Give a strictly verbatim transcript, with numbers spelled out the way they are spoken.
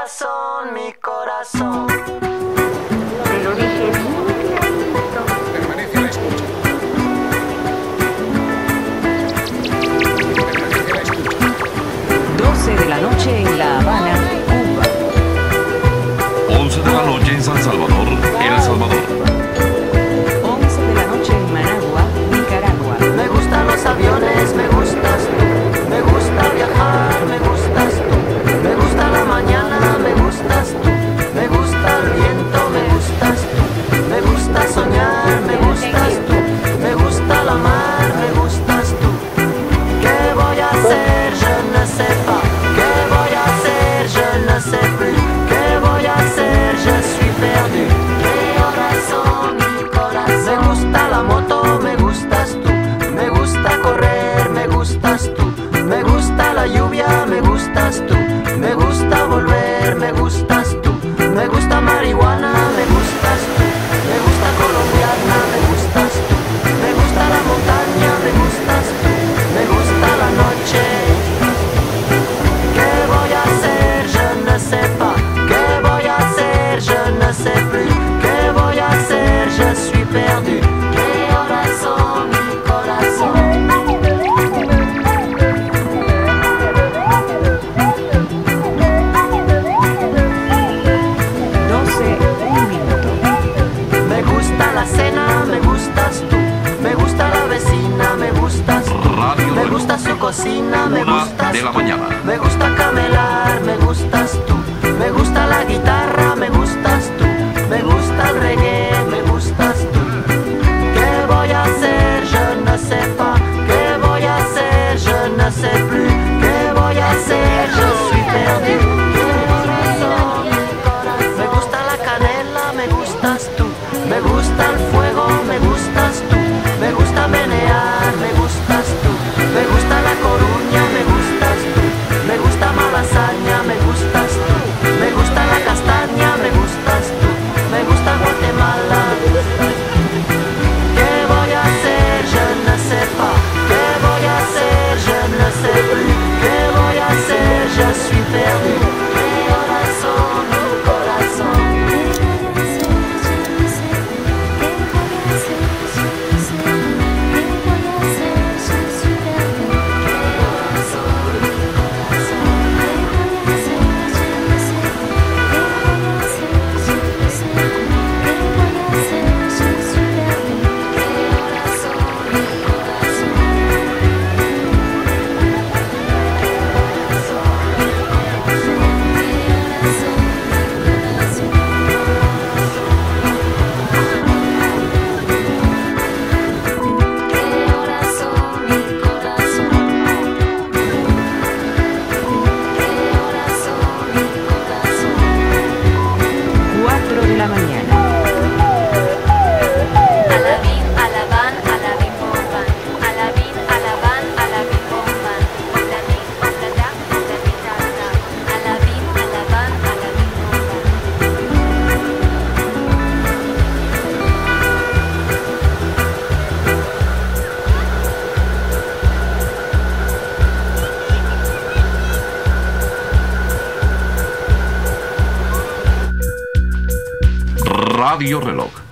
corazón, mi corazón. Te lo dije. Permanece a la escucha. Permanece a la escucha. doce de la noche en La Habana, Cuba. once de la noche en San Salvador, El Salvador. once de la noche en Managua, Nicaragua. Me gustan los aviones, me gustas tú. Me gusta viajar, me gustas tú. Me gusta la mañana, me gustas tú. Me gusta el viento, me gustas tú. Me gusta soñar, me gustas tú. Me gusta la mar, me gustas tú. ¿Qué voy a hacer? Je ne sais pas. ¿Qué voy a hacer? Je ne sais plus. ¿Qué voy a hacer? Je suis perdu. ¿Qué horas son, mi corazón? Me gusta la moto, me gustas tú. Me gusta correr, me gustas tú. Me gusta la lluvia, me gustas tú. Me gusta volver, me gustas tú. Me gusta marihuana, me gustas tú. Me gusta colombiana, me gustas tú. Me gusta la montaña, me gustas tú. Me gusta la noche. ¿Qué voy a hacer? Je ne sais pas. ¿Qué voy a hacer? Je ne sais plus. ¿Qué voy a hacer? Je suis perdu. ¿Qué horas son, mi corazón? doce, un minuto. Me gusta la cena, me gustas tú. Me gusta la vecina, me gustas tú. Radio Me Reloj. gusta su cocina, me Una gustas de la tú. mañana. Me gusta camelar, me gustas tú. Me gusta la guitarra, me gustas tú. Me gusta el reggae, me gustas tú. ¿Qué voy a hacer? Je ne sais pas. ¿Qué voy a hacer? Je ne sais plus. ¿Qué voy a hacer? Je suis perdu. ¿Qué horas son, mi corazón? Me gusta la canela, me gustas tú. Me gusta el fuego, me gustas tú. Me gusta menear, me gustas tú. Me gusta la coruña, me gustas tú. Me gusta malasaña, me gustas tú. Me gusta la castaña, me gustas tú. Me gusta Guatemala. ¿Qué voy a hacer? Je ne sais pas. ¿Qué voy a hacer? Je ne sais plus. ¿Qué voy a hacer? Je suis perdu. ¿Qué horas son, mi corazón? cuatro de la mañana. Alabín, alabán, alabín, bomban. Alabín, alabán, alabín, bomban. Alabín, ojalá, alabín, rata. Alabín, alabán, alabín, bomban. Radio Reloj.